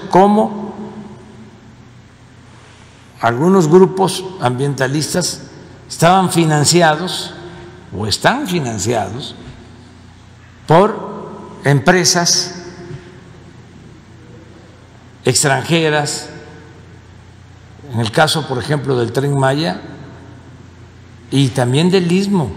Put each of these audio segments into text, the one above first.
cómo algunos grupos ambientalistas estaban financiados o están financiados por empresas extranjeras, en el caso, por ejemplo, del Tren Maya y también del Istmo,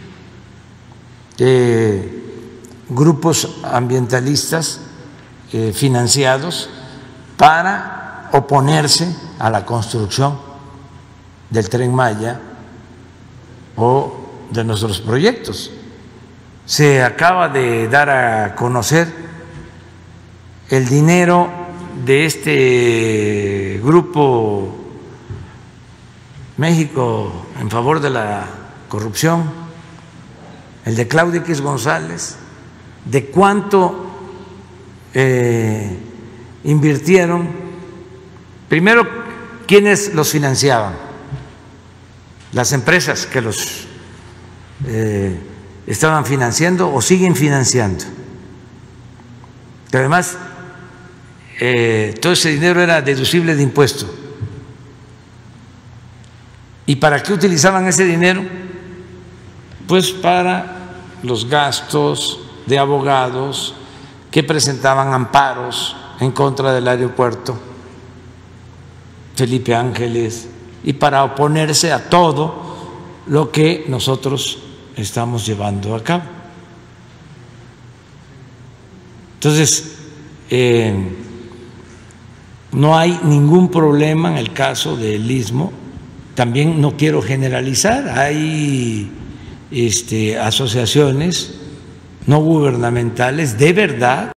grupos ambientalistas financiados para oponerse a la construcción del Tren Maya o de nuestros proyectos. Se acaba de dar a conocer el dinero de este grupo México en favor de la corrupción, el de Claudio X González, de cuánto invirtieron. Primero, ¿quiénes los financiaban? Las empresas que los estaban financiando o siguen financiando. Que además todo ese dinero era deducible de impuesto. ¿Y para qué utilizaban ese dinero? Pues para los gastos de abogados que presentaban amparos en contra del aeropuerto Felipe Ángeles y para oponerse a todo lo que nosotros estamos llevando a cabo. Entonces, no hay ningún problema en el caso del Istmo. También no quiero generalizar, hay asociaciones no gubernamentales de verdad